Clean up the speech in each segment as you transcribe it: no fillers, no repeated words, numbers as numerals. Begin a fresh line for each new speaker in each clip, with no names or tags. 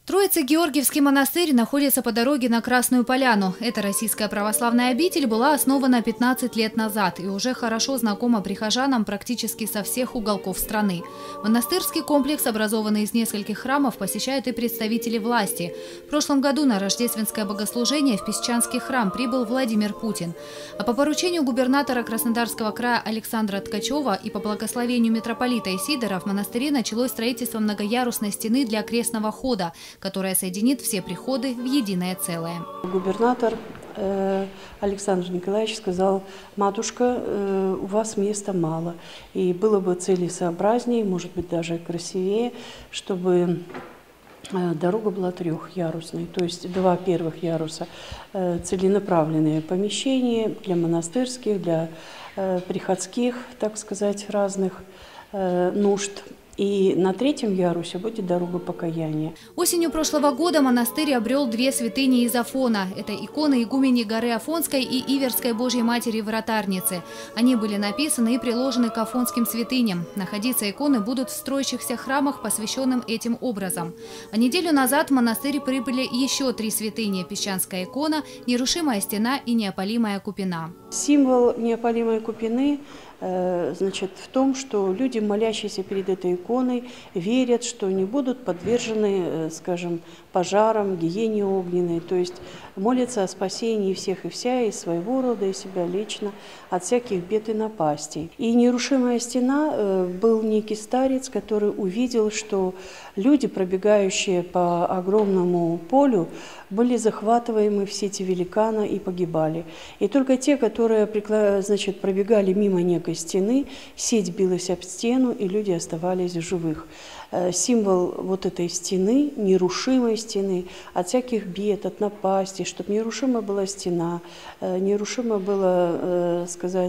Троице-Георгиевский монастырь находится по дороге на Красную Поляну. Эта российская православная обитель была основана 15 лет назад и уже хорошо знакома прихожанам практически со всех уголков страны. Монастырский комплекс, образованный из нескольких храмов, посещают и представители власти. В прошлом году на рождественское богослужение в Песчанский храм прибыл Владимир Путин. А по поручению губернатора Краснодарского края Александра Ткачева и по благословению митрополита Исидора в монастыре началось строительство многоярусной стены для крестного хода, которая соединит все приходы в единое целое.
Губернатор Александр Николаевич сказал: матушка, у вас места мало, и было бы целесообразнее, может быть даже красивее, чтобы дорога была трехярусной, то есть два первых яруса целенаправленные помещения для монастырских, для приходских, так сказать, разных нужд. И на третьем ярусе будет дорога покаяния.
Осенью прошлого года монастырь обрел две святыни из Афона. Это иконы игумени горы Афонской и Иверской Божьей Матери Вратарницы. Они были написаны и приложены к афонским святыням. Находиться иконы будут в строящихся храмах, посвященным этим образом. А неделю назад в монастырь прибыли еще три святыни: Песчанская икона, Нерушимая стена и Неопалимая купина.
Символ Неопалимой купины в том, что люди, молящиеся перед этой иконой, верят, что не будут подвержены, скажем, пожарам, гиене огненной, то есть молятся о спасении всех и вся, и своего рода, и себя лично, от всяких бед и напастей. И Нерушимая стена был некий старец, который увидел, что люди, пробегающие по огромному полю, были захватываемы в сети великана и погибали. И только те, которые пробегали мимо некой стены, сеть билась об стену, и люди оставались в живых. Символ вот этой стены, нерушимой стены, от всяких бед, от напасти, чтобы нерушима была стена, нерушимо было,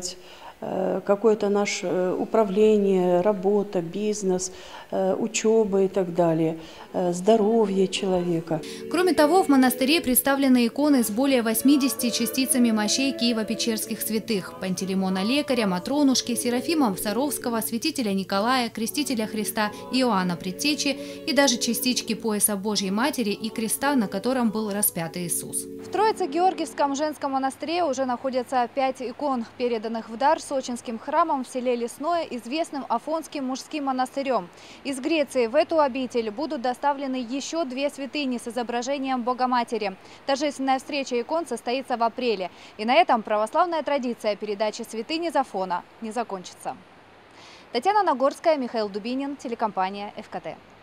какое-то наше управление, работа, бизнес, учеба и так далее, здоровье человека.
Кроме того, в монастыре представлены иконы с более 80 частицами мощей Киево-Печерских святых: Пантелеймона Лекаря, Матронушки, Серафима Саровского, святителя Николая, крестителя Христа Иоанна Предтечи и даже частички пояса Божьей Матери и креста, на котором был распят Иисус. В Троице-Георгиевском женском монастыре уже находятся 5 икон, переданных в дар Сочинским храмом в селе Лесное, известным Афонским мужским монастырем. Из Греции в эту обитель будут доставлены еще 2 святыни с изображением Богоматери. Торжественная встреча икон состоится в апреле. И на этом православная традиция передачи святынь из Афона не закончится. Татьяна Нагорская, Михаил Дубинин, телекомпания ФКТ.